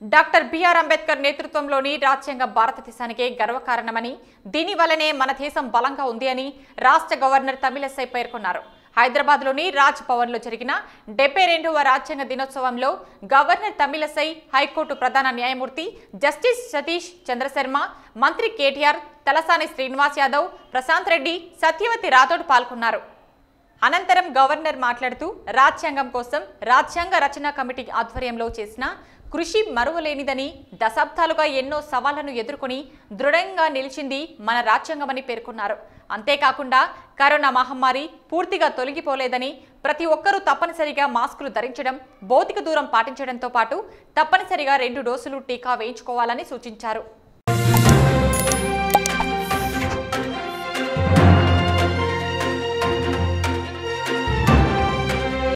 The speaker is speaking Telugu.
డాక్టర్ బిఆర్ అంబేద్కర్ నేతృత్వంలోని రాజ్యాంగ భారతదేశానికే గర్వకారణమని దీనివల్లనే మన దేశం బలంగా ఉంది అని రాష్ట్ర గవర్నర్ తమిళసై పేర్కొన్నారు. హైదరాబాద్లోని రాజ్ భవన్లో జరిగిన 72వ రాజ్యాంగ దినోత్సవంలో గవర్నర్ తమిళసై, హైకోర్టు ప్రధాన న్యాయమూర్తి జస్టిస్ సతీష్ చంద్ర శర్మ, మంత్రి కేటీఆర్, తలసాని శ్రీనివాస్ యాదవ్, ప్రశాంత్ రెడ్డి, సత్యవతి రాథోడ్ పాల్గొన్నారు. అనంతరం గవర్నర్ మాట్లాడుతూ రాజ్యాంగం కోసం రాజ్యాంగ రచన కమిటీ ఆధ్వర్యంలో చేసిన కృషి మరువలేనిదని, దశాబ్దాలుగా ఎన్నో సవాళ్లను ఎదుర్కొని దృఢంగా నిలిచింది మన రాజ్యాంగమని పేర్కొన్నారు. అంతేకాకుండా కరోనా మహమ్మారి పూర్తిగా తొలగిపోలేదని, ప్రతి ఒక్కరూ తప్పనిసరిగా మాస్కులు ధరించడం, భౌతిక దూరం పాటించడంతో పాటు తప్పనిసరిగా 2 డోసులు టీకా వేయించుకోవాలని సూచించారు.